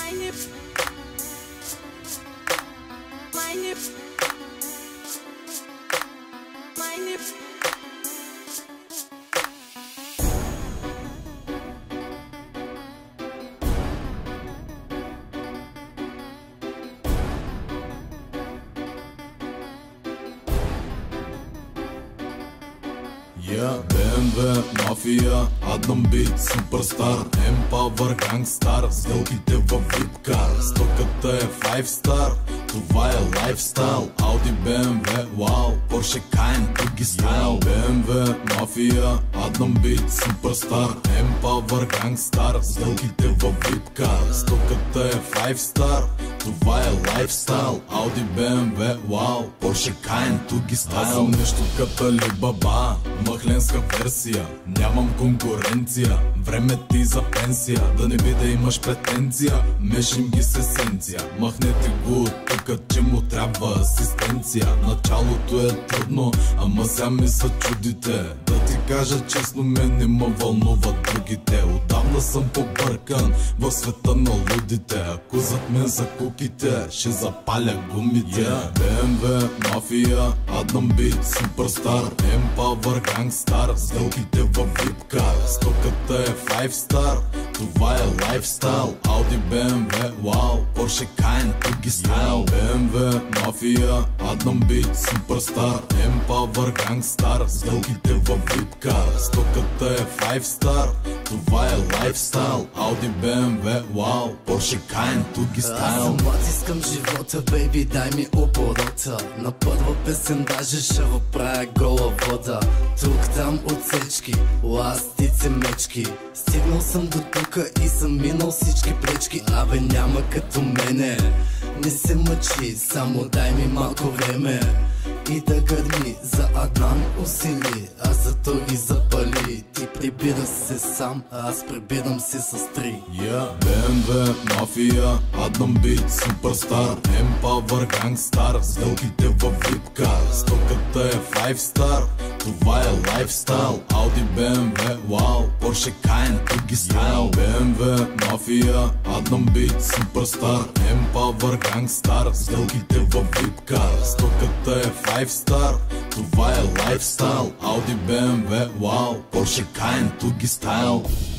BMW, мафия, Адам Бит, суперстар, Empower, гангстар, сделките във VIP-кар, стоката е 5 star, това е лайфстайл, Audi, BMW, вау, Porsche, Cayenne, други стайл. BMW, мафия, Адам Бит, суперстар, Empower, гангстар, сделките във VIP-кар, стоката е 5 star, това е лайфстайл, Audi, BMW, вау, Porsche, Cayenne, други стайл. Аз съм нещо като Алибаба, махленска версия, нямам конкуренция, време ти за пенсия, да не би да имаш претенция, мешим ги с есенция, махнете го от тука, че му трябва асистенция. Началото е трудно, ама сега ми се чудите, да ти кажа честно, мен не ме вълнуват другите, отдавна съм побъркан в света на лудите, ако зад мен за куките, ще запаля гумите. BMW, мафия, Адам Бит, суперстар, Empower, гангстар, сделките във VIP-кар, стоката е 5 star, това е лайфстайл, Audi, BMW, вау, Porsche, Cayenne, други стайл. BMW, мафия, Адам Бит, суперстар, Empower, гангстар, сделките във VIP-кар, стоката е 5 star, това е лайфстайл, Audi, BMW, вау, Porsche, Cayenne, други стайл. Аз съм млад, искам живота, бейби, дай ми оборота. На първа песен даже ще въправя гола вода. Тук там отсечки, ластици мечки. Стигнал съм до тука и съм минал всички пречки. Абе няма като мене, не се мъчи, само дай ми малко време. И да гърми за Адан усили, а за други запали. Ти прибира се сам, а аз прибирам се с три. BMW, мафия, Адам Бит, суперстар, Empower, гангстар, сделките във VIP-кар, стоката е 5 star, това е лайфстайл, Audi, BMW, вау, Porsche, Cayenne, други стайл. BMW, мафия, Адам Бит, суперстар, Empower, гангстар, сделките във VIP-кар, стоката е 5 star, това е лайфстайл, Audi, BMW, вау, Porsche, Cayenne, други стайл.